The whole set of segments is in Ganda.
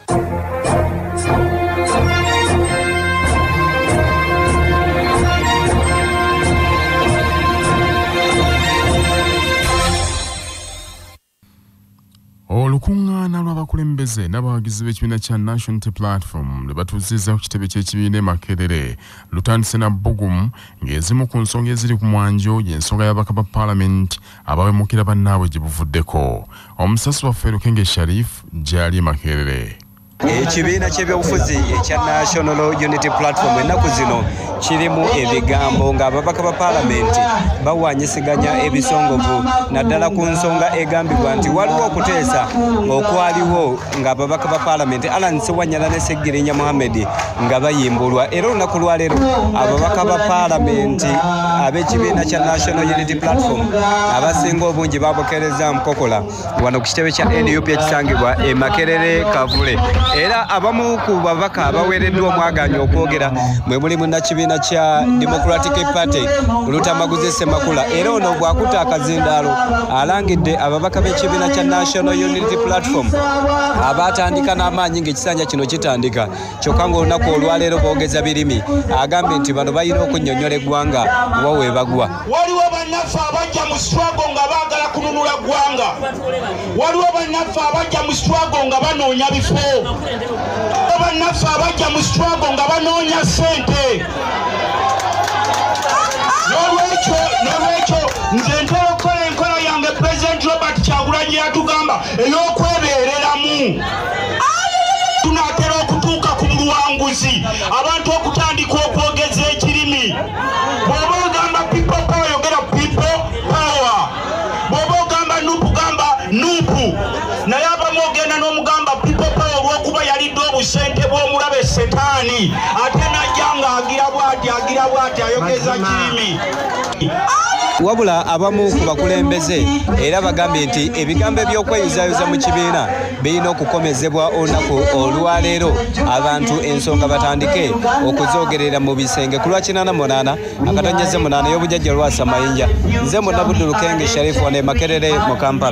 Olukungaana lw'abakulembeze n'abawagizi b'ekibiina kya National Unity Platform lwe batuuzizza ku kitebe ky'ekibiina e Makerere lutandise na bbugumu ng'ezimu ku nsonga eziri ku mwanjo y'ensonga y'ababaka ba Paalamenti abawemukira bannaabwe gye buvuddeko. Omusasi waffe Lukenge Sharif gy'ali e Makerere. Ekibiina ky'ebyobufuzi ekya National Unity Platform ennaku zino kirimu ebigambo ng'ababaka ba Paalamenti bawanyisiganya ebisongovu naddala ku nsonga egambibwa nti waliwo okuteesa okwaliwo ng'ababaka ba Paalamenti Ssewanyana ne Ssegirinya nga bayimbulwa. Era olunaku lwaleero ababaka ba Paalamenti ab'ekibiina kya National Unity Platform abasinga obungi babokereza mukokola wano ku kitebe kya NUP ekisangibwa e Makerere Kavule. Era abamu ku babaka abaweereddwa omwaganya okwogera mwe muli munnakibiina kya Democratic Party Lutamaguzi Ssemakula. Era ono bw'akuta akazindaalo alangidde ababaka b'ekibiina kya National Unity Platform abatandika n'amaanyi ng'ekisanja kino kitandika kyokka ng'olunaku olwaleero boogeza birimi agambye nti bano balina okunnyonnyola eggwanga oba we bagwa. Waliwo bannaffe abajja mu struggle nga baagala kununula ggwanga. Waliwo bannaffe abajja mu struggle nga banoonya bifo. Bannaffe abajja mu struggle nga banoonya ssente. N'olwekyo nze ntera okukola enkola yange President Robert Kyagulanyi yatugamba ey'okwebeereramu. Tunaatera okutuuka ku buwanguzi abantu okutandika okwogeza ekirimi. Bw'oba ogamba people power yogera people power. Bw'oba ogamba nupu gamba nupu. Naye abamu ogenda n'omugamba people power olw'okuba yalidde obusente bw'omulabe Setaani ate najja ng'agira bw'ati ayogeza kirimi. Wabula abamu ku bakulembeze era bagambye nti ebigambo by'okweyuzayuza mu kibiina birina okukomezebwa olunaku olwaleero abantu ensonga batandike okuzoogerera mu bisenge ku lwa 88 akatonyeze 8 y'obujjajja Lwasa Mayinja. Nze Mutabudde Lukenge Sharifu wane Makerere mu Kampala.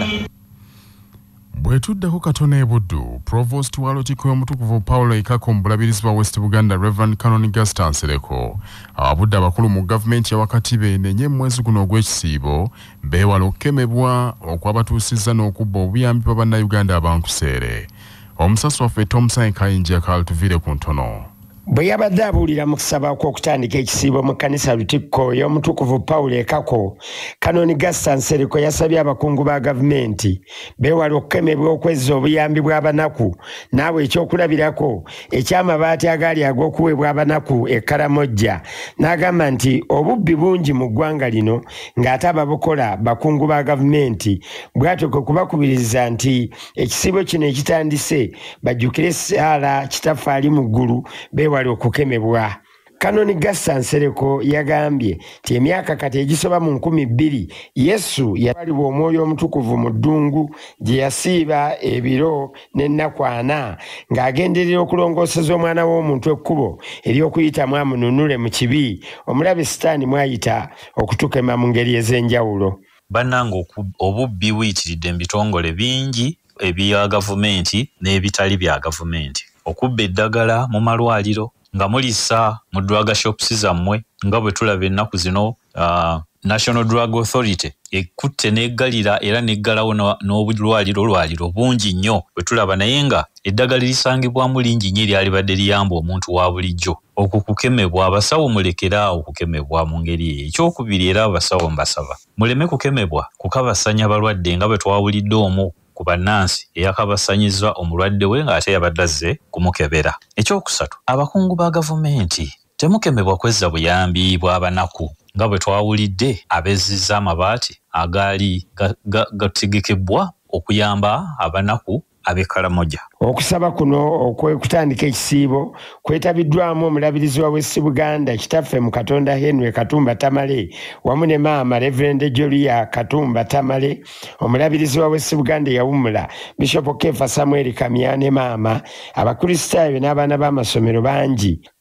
Bwetuddeko katono e Buddu, Provost wa Lutikko y'Omutukuvu Paulo Ikako mu bulabirizi bwa West Buganda Reverend Canon Gaston Nsereko ababudde abakulu mu gavumenti ya wakati beenenye mwezi guno ogw'ekisiibo beewala okukemebwa okwabatuusizza n'okubba obuyambi bwa bannayuganda abankuseere. Omusasi waffe Thompson Kayinja kalutuvire ku ntono. Bwe yabadde abuulira mu kusaba kw'okutandika ekisiibo mu kkanisa Lutikko y'Omutukuvu Paulo Ikako, Canon Gaston Nsereko yasabye abakungu ba gavumenti beewala okukemebwa okwezza obuyambi bw'abanaku naawe ekyokulabirako eky'amabaati agaali ag'okuweebwa abanaku e Karamojja. N'agamba nti obubbi bungi mu ggwanga lino ng'ate ababukola bakungu ba gavumenti, bw'atyo kwe kubakubiriza nti ekisiibo kino ekitandise bajjukire essaala Kitaffe ali mu ggulu beewala okukemebwa. Canon Gaston Nsereko yagambye nti emyaka kati egisoba mu 2000 Yesu yatwalibwa Omwoyo Omutukuvu mu ddungu gye yasiiba ebiro n'ennaku 4 ng'agenderera okulongooseza omwana w'omuntu ekkubo ery'okuyitamu amununule mu kibi omulabe Sitaani mwayita okutukema mu ngeri ez'enjawulo. Bannange obubbi buyitiridde mu bitongole bingi ebya gavumenti n'ebitali bya gavumenti. Okubba eddagala mu malwaliro nga mulisa mu drug shops zammwe nga bwe tulaba ennaku zino National Drug Authority ekutte n'eggalira era n'eggalawo n'obulwaliro bungi nnyo bwe tulaba, naye nga eddagala lisangibwamu lingi nnyo eryalibadde liyamba omuntu wa bulijjo. Okukukemebwa abasawo mulekeraawo okukemebwa mu ngeri eyo. Ekyokubiri era abasawo mbasaba muleme kukemebwa kukabasanya abalwadde nga bwe twawulidde omu ku bannansi eyakabasanyizza omulwadde we ng'ate yabadde azze kumukebera. Ekyokusatu, abakungu ba gavumenti temukemebwa kwezza buyambi bw'abanaku nga bwe twawulidde abezzizza amabaati agaali gategekebbwa okuyamba abanaku ab'e Karamoja. Okusaba kuno okwekutandika ekisiibo kwetabiddwamu omulabirizi wa West Buganda Kitaffe mu Katonda Henry Katumba Tamale wamu ne maama Reverend Julia Katumba Tamale, omulabirizi wa West Buganda yawummula Bishop Kefa Samuel Kamya ne maama, abakristaayo n'abaana b'amasomero bangi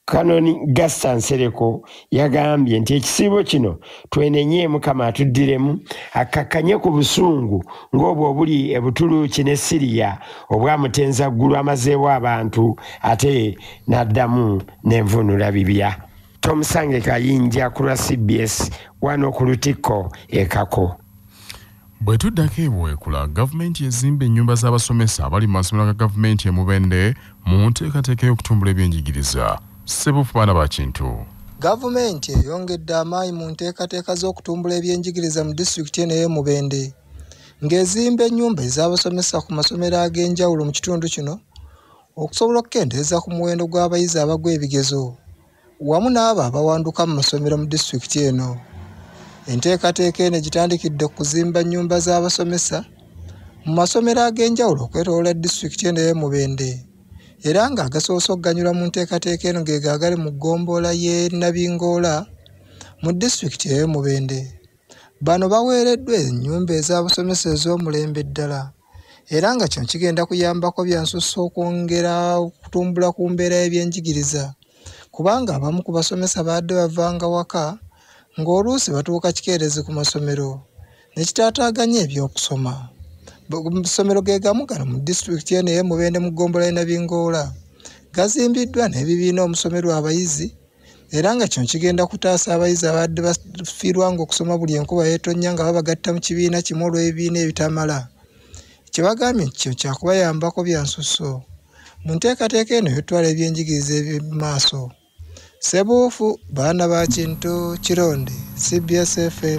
Kanoni Gaston Sereko yagambye nti ekisiibo kino twenenye Mukama atuddiremu akakanye ku busungu ng'obwo obuli ebutuluuki ne Siriya obwamutenza ggulu amazeewo abantu ate n'addamu n'envunula bibya. Tomusange Kayinja ku lwa CBS wano ku Lutikko Ekako. Bwe tuddako ebwekula gavumenti ezimba ennyumba z'abasomesa abali mu masomero ga gavumenti e Mubende mu nteekateeka y'okutumbula ebyenjigiriza. Sebufu Bana Bakintu. Gavumenti eyongedde amaanyi mu nteekateeka z'okutumbula ebyenjigiriza mu disitulikiti eno y'e Mubende ng'ezimba ennyumba ez'abasomesa ku masomero ag'enjawulo mu kitundu kino okusobola okukendeeza ku muwendo gw'abayizi abagwa ebigezo wamu n'abo abawanduka mu masomero mu disitulikiti eno. Enteekateeka eno gitandikidde kuzimba nnyumba z'abasomesa mu masomero ag'enjawulo okwetooloola disitulikiti eno y'e Mubende era ng'agasoose okuganyulwa mu nteekateeka eno ge gaagali mu ggombolola y'e Nabingoola mu disitulikiti y'e Mubende. Bano baweereddwa ennyumba ez'abasomesa ez'omulembe ddala era nga kino kigenda kuyambako byansusso okwongera okutumbula ku mbeera y'ebyenjigiriza kubanga abamu ku basomesa baadde bavanga waka ng'oluusi batuuka kikeerezi ku masomero ne kitaataaganya ebyokusoma. Amasomero ge gamu gano mu disitulikiti eno y'e Mubende mu ggombolola y'e Nabingoola gazimbiddwa n'ebibiina omusomerwa abayizi era nga kino kigenda kutaasa abayizi abadde bafiirwanga okusoma buli enkuba yeetonnya nga babagatta mu kibiina kimu olw'ebibiina ebitamala. Kyebagambye nti kino kyakubayambako byansusso mu nteekateeka eno y'otwala ebyenjigiriza eby'emaaso. Sebuufu Bana Bakintu Kironde CBS FM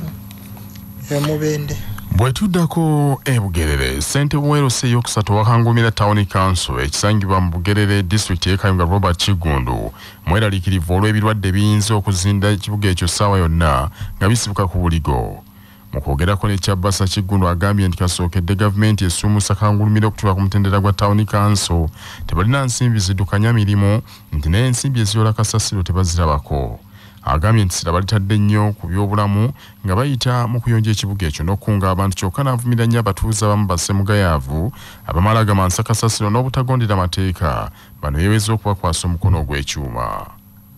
e Mubende. Bwe tuddako e Bugerere ssentebe w'Erose ey'okusatu wakangumira Town Council ekisangibwa mu Bugerere disitulikiti y'e Kayunga Robert Kigundu mweraliikirivu olw'ebirwadde biyinza okuzinda ekibuga ekyo ssaawa yonna nga bisibuka ku buligo. Mu kwogerako ne Kyabbasa Kigundu agambye nti kasookedde gavumenti essuumusa kangulumira okutuuka ku mutendera gwa Town Council tebalina nsimbi ziddukanya mirimu nti n'ensimbi eziyola kasasiro tebazirabako. Agambye nti sira balitadde nnyo ku by'obulamu nga bayita mu kuyonja ekibuga ekyo n'okukunga abantu kyokka n'avumira nnyo abatuuze abamu bassemugayaavu abamala gamansa kasasiro n'obutagondera mateeka bano yeeweza okubakwasa omukono ogw'ekyuma.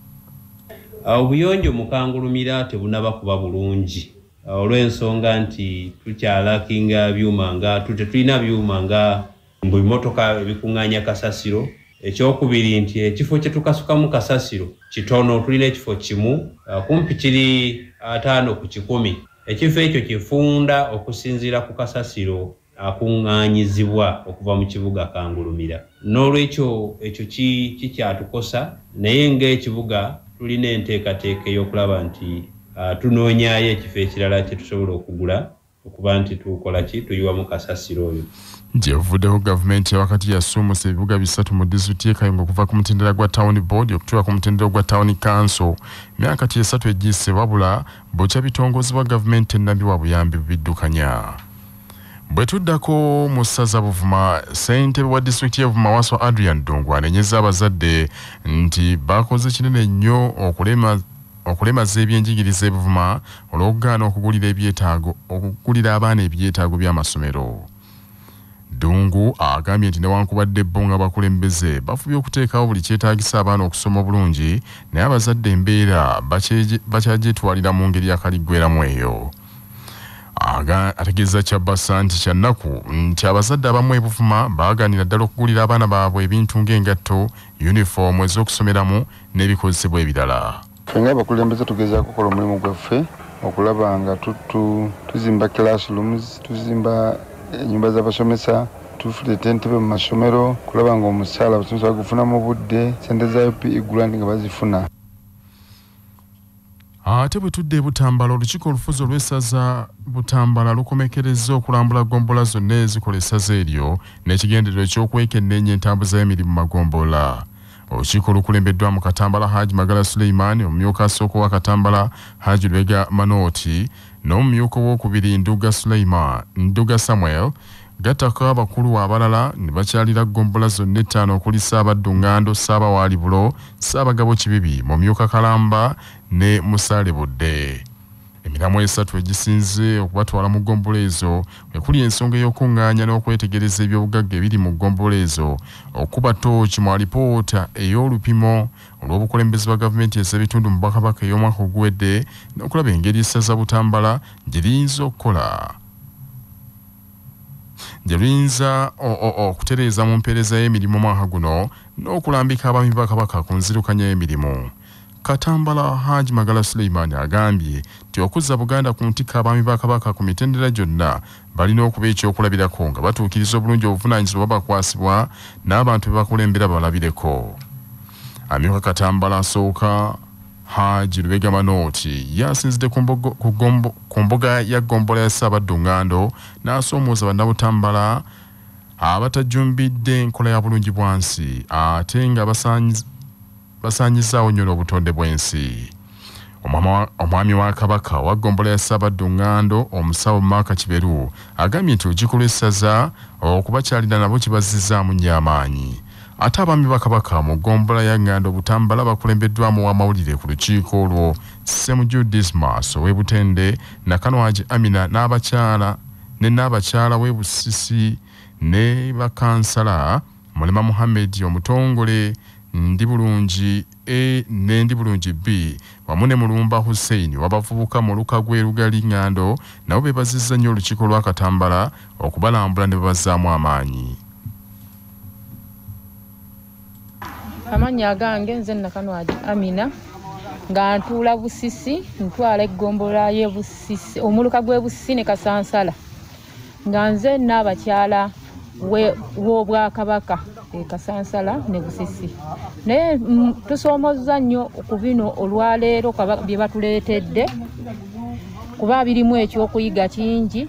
Obuyonjo mu kangulumira tebunaba kuba bulungi olw'ensonga nti tukyalakinga byuma nga tetulina byuma nga mu bimotoka ebikuŋŋaanya kasasiro. Ekyokubiri nti ekifo kye tukasukamu kasasiro kitono, tulina ekifo kimu kumpi kiri 5 ku 10. Ekifo ekyo kifunda okusinziira ku kasasiro akuŋŋaanyizibwa okuva mu kibuga kangulumira. N'olwekyo ekyo kikyatukosa naye ng'ekibuga tulina enteekateeka ey'okulaba nti tunoonyaayo ekifo ekirala kye tusobola okugula okuba nti tukola ki tuyiwamu kasasiro oyo. Gyevuddeho gavumenti wakati yassuumusa ebibuga 3 mu disitulikiti y'e Kayunga okuva ku mutendera gwa Town Board okutuuka ku mutendera gwa Town Council myaka 3 egiyise wabula bokya bitongozebwa gavumenti ennabiwa buyambi bubiddukanya. Bwe tuddako mu ssaza Buvuma ssentebe wa disitulikiti y'e Buvuma Waswa Adrian Dungu anenyezza abazadde nti bakoze kinene nnyo okulemaza ebyenjigiriza e Buvuma olw'okugaana okugulira abaana ebyetaago by'amasomero. Dungu agambye nti newankubadde bo nga bakulembeze bafubye okuteekawo buli kyetaagisa abaana okusoma obulungi naye abazadde embeera bakyagyetwalira mu ngeri yakaliggweramu eyo. Ategeeza Kyabbasa nti kyannaku nti abazadde abamu e Buvuma baagaanira ddala okugulira abaana baabwe ebintu ng'engatto, yunifoomu ez'okusomeramu n'ebikozesebwa ebirala. Fenga abakulembeze tugezaako kukola omulimu gwaffe okulaba nga tuzimba classrooms, tuzimba ennyumba z'abasomesa, tufuleeta entebe mu masomero, kulaba nga omusaala abasomesa bagufuna mu budde, ssente za UPE grant nga bazifuna. Ate bwe tudde e Butambala olukiiko olufuzi olw'essaza Butambala lukomekerezza okulambula gombola zonna ezikola essaza eryo n'ekigendererwa eky'okwekenneenya entambuza y'emirimu magombola. Olukiiko lukulembeddwa mu Katambala Haji Magala Suleiman, omumyuka asooka wa Katambala Haji Lwega Manooti n'omumyuka owokubiri Nduga Samuel gattako abakulu abalala ne bakyalira gombola zonna 5 okuli Ssaabaddu Ngando, Ssaabawaalibulo, Ssaabagabo Kibibi, Mumyuka Kalamba ne Musaale Budde. Emiramu esatu egisinze okubatwala mu ggombolola ezo ekuli ensonga y'okuŋŋaanya n'okwetegereza ebyobugagga ebiri mu ggombolola ezo okuba tooki mu alipoota ey'olupimo olw'obukulembeze bwa gavumenti ez'ebitundu mu Bwakabaka ey'omwaka oguwedde n'okulaba engeri essaza Butambala gye liyinza okukola gye liyinza okutereeza mu mpeereza y'emirimu omwaka guno n'okulambika abaami ba Kabaka ku nzirukanya y'emirimu. Katambala Haji Magala Suleimani agambye nti okuzza Buganda ku ntikka abaami ba Kabaka ku mitendera gyonna balina okuba ekyokulabirako nga batuukiriza obulungi obuvunaanyizibwa bakwasibwa n'abantu be bakulembera balabireko. Amyuka Katambala asooka Haji Lubega Manooti yasinzidde ku mbuga ya ggombolola ya Ssaabaddu Ngando n'asoomooza bannabutambala abatajumbidde enkola ya bulungi bwansi ate nga basaanyizaawo nnyo n'obutonde bw'ensi. Omwami wa Kabaka wa ggombolola ya Ssaabaddu Ngando omusawo Maaka Kiberu agambye nti olukiiko lw'essaza okubakyalira nabo kibazzizaamu nnyo amaanyi. Ate abaami ba Kabaka mu ggombolola ya Ngando Butambala bakulembeddwamu w'amawulire ku lukiiko olwo Ssemujju Dismas ow'e Butende, Nakano Haji Amina n'abakyala w'e Busisi ne bakansala Mulema Muhammad omutongole Ndi Bulungi A ne Ndi Bulungi B wamu ne Mulumba Hussein w'abavubuka mu Lukagwe Lugali Ngando nabo beebazizza nnyo olukiiko lwa Katambala okubalambula ne babazzaamu amaanyi. Amanya gange nze Nakano Haji Amina nga ntuula Busisi ntwala eggombolola y'e Busisi omuluka gw'e Busisi ne Kasansala nga nze n'abakyala w'Obwakabaka Kasansala ne Busisi naye tusoomozza nnyo ku bino olwaleero bye batuleetedde kuba birimu ekyokuyiga kingi.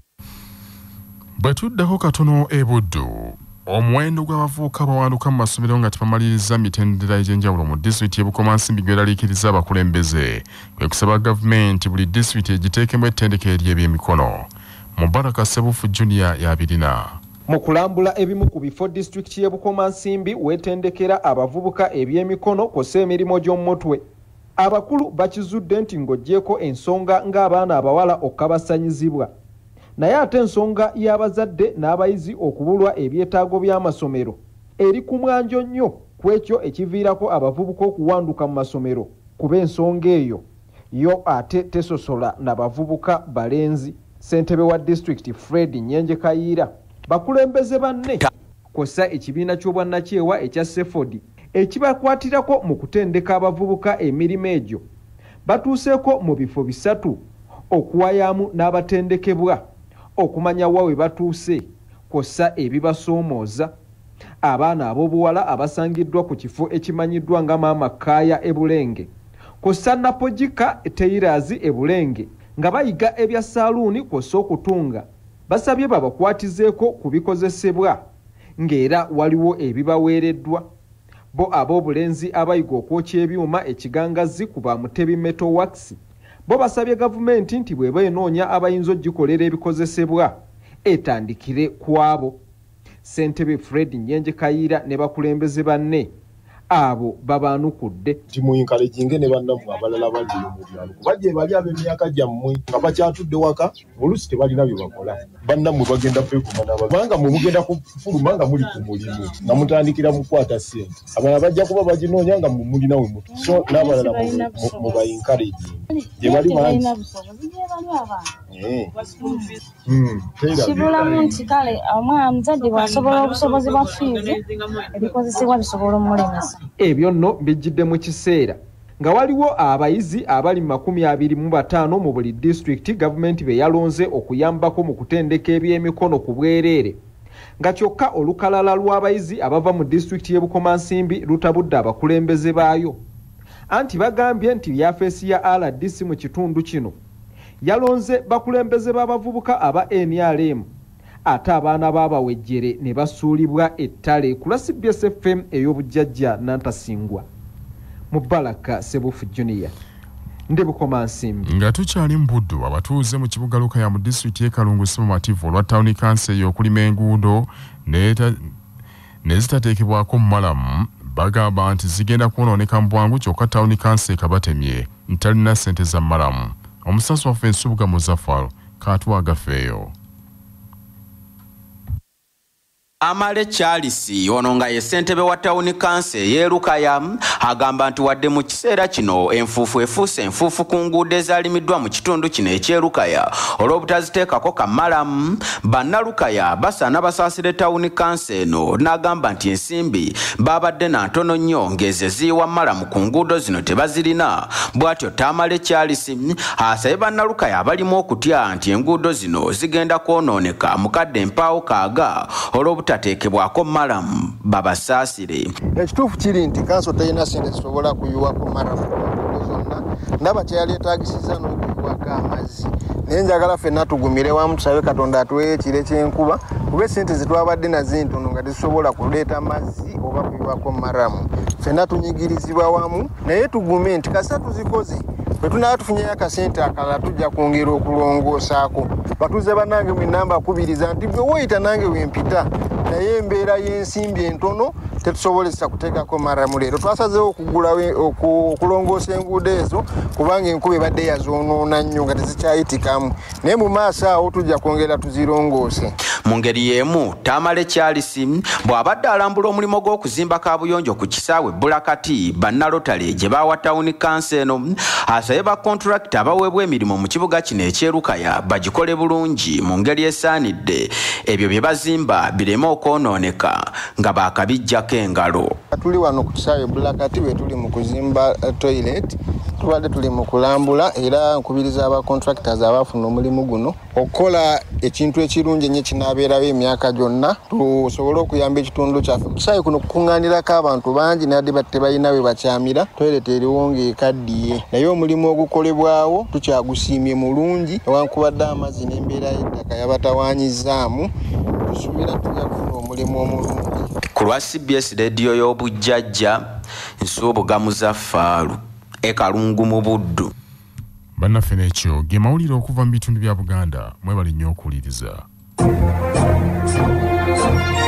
Bwe tuddako katono e Buddu omuwendo gw'abavubuka bawanduka mu masomero nga tebamaliriza mitendera egy'enjawulo mu disitulikiti y'e Bukomansimbi gw'eraliikiriza abakulembeze kwe kusaba gavumenti buli disitulikiti egiteekemu ettendekero ly'ebyemikono. Mubaraka Sebufu Junior y'abirina. Mu kulambula ebimu ku bifo disitulikiti y'e Bukomansimbi weetendekera abavubuka ebyemikono kw'ossa emirimu gy'omutwe. Abakulu bakizudde nti ng'oggyeko ensonga ng'abaana abawala okukabasanyizibwa. Naye ate ensonga y'abazadde n'abayizi okubulwa ebyetaago by'amasomero eri ku mwanjo nnyo ku ekyo ekiviirako abavubuka okuwanduka mu masomero kuba ensonga eyo yo ate tesosola n'abavubuka balenzi. Ssentebe wa disitulikiti Fred Nyenje Kayiira bakulembeze banne kw'ossa ekibiina ky'obwannakyewa ekya Sefodi ekibakwatirako mu kutendeka abavubuka emirimu egyo batuuseeko mu bifo bisatu okuwayamu n'abatendekebwa okumanya wa we batuuse kw'ossa ebibasoomooza. Abaana ab'obuwala abasangiddwa ku kifo ekimanyiddwa nga Maama Kaaya e Bulenge kw'ossa Napojika Teirazi e Bulenge nga bayiga ebya saaluuni kw'ossa okutunga basabye babakwatizeeko ku bikozesebwa ng'era waliwo ebibaweereddwa. Bo ab'obulenzi abayiga okwokya ebyuma ekigangazi ku ba Mutebi Metal Works bo basabye gavumenti nti bw'eba enoonya abayinza ogikolera ebikozesebwa etandikire ku abo. Ssentebe Fred Nyenje Kayiira ne bakulembeze banne abo babaanukudde timuyinkalejinge ne bannammwe abalala bali mu byalo kuba gye bali ab'emyaka gyammwe nga bakyatudde waka oluusi tebalina bye bakola. Bannammwe bagenda kwekuma kubanga mwe mugenda kufuluma nga muli ku mulimu nga mutandikira mu kukwata ssente. Abalala bajja kuba baginoonya nga mulina we mutu so n'abalala mu bayinkalejinge gye bali bangi kibulamu nti kale omwana muzadde bw'asobola obusobozi bwa fiizi ebikozesebwa bisobola omulemesa. Ebyo nno bijjidde mu kiseera nga waliwo abayizi abali 25 mu buli disitulikiti gavumenti be yalonze okuyambako mu kutendeka ebyemikono ku bwereere nga kyokka olukalala lw'abayizi abava mu disitulikiti y'e Bukomansimbi lutabudde abakulembeze baayo. Anti bagambye nti yafeesi ya RDC mu kitundu kino yalonze bakulembeze b'abavubuka aba NRM ate abaana baabawejjere ne basuulibwa ettale ku CBS FM ey'obujjajja Nantasingwa. Mubaraka Sebufu Junior Ndi Bukomansimbi. Nga tukyali mu Buddu abatuuze mu kibuga Lukaya mu disitulikiti y'e Kalungu Sumativu olwa Town Council y'okulima enguudo ne zitateekebwako mu malamu bagamba nti zigenda kwonooneka mu bwangu kyokka Town Council Batamye ntalina ssente za malamu. Omusasi waffe Nsubuga Muzaffar katwaga feeyo. Amale Charles ono nga ye ssentebe wa Town Council y'Erukaya agamba nti wadde mu kiseera kino enfuufu efuuse enfuufu ku nguudo ezaalimiddwa mu kitundu kino eky'Erukaya olw'obutaziteekako kamalamu, bannalukaya basaana basaasire Town Council eno n'agamba nti ensimbi baabadde na ntono nnyo ng'ezo eziyiwa malamu ku nguudo zino tebazirina. Bw'atyo Tamale Charles asabye bannalukaya abalimu okutya nti enguudo zino zigenda kwonooneka mukadde mpaawo kaaga olw'obutateekebwako malamu babasaasire. Ekituufu kiri nti kanso terina ssente zisobola kuyiwako malamu zonna, ndaba kyeyaleetaagisiza n'okuyiwako amazzi. Naye njagala ffenna tugumire wamu tusabe Katonda atuweeyo ekire ky'enkuba kuba essente zetwabadde nazo ntono nga tezisobola kuleeta mazzi oba kuyiwako malamu. Ffenna tunyigirizibwa wamu naye tugume nti kasa tuzikoze bwe tunaba tufunyeyo akasente akalala tujja kwongera okulongoosaako. Batuuze bannange mwenna mbakubiriza nti bwe woyita nange wempita naye embeera y'ensimbi entono tetusobolesa kuteekako malamu. Leero twasazeewo okulongoosa enguudo ezo kubanga enkuba ebadde yazoonoona nnyo nga tezikyayitikamu, naye mu maaso awo tujja kwongera tuzirongoose. Mu ngeri y'emu Tamale Charles bw'abadde alambula omulimo gw'okuzimba kaabuyonjo ku kisaawe Bulakati bannalotale gye baawa Town Council eno, asabye bakontulakita abaweebwa emirimu mu kibuga kino eky'Erukaya bagikole bulungi mu ngeri esaanidde, ebyo bye bazimba bireme okwonooneka nga baakabijjako engalo. Tuli wano ku kisaawe Bulakati we tuli mu kuzimba toilet, tubadde tuli mu kulambula era nkubiriza abacontractors abafuna omulimu guno okukola ekintu ekirungi ennyo kinaabeerawo emyaka gyonna tusobole okuyamba ekitundu kyaffe. Kisaawe kuno kukuŋŋaanirako abantu bangi nadde tebalina we bakyamira, toilet eriwo ng'ekaddiye, naye omulimu ogukolebwawo tukyagusiimye mulungi newankubadde amazzi n'embeera y'ettaka yabatawaanyizaamu. Tusuubira tujja kufuna omulimu omulungi. Ku lwa CBS Radio y'obujjajja Nsubuga Muzaffar Ekalungu mu Buddu. Bannaffe n'ekyo ge mawulire okuva mu bitundu bya Buganda mwebali nnyo okuwuliriza.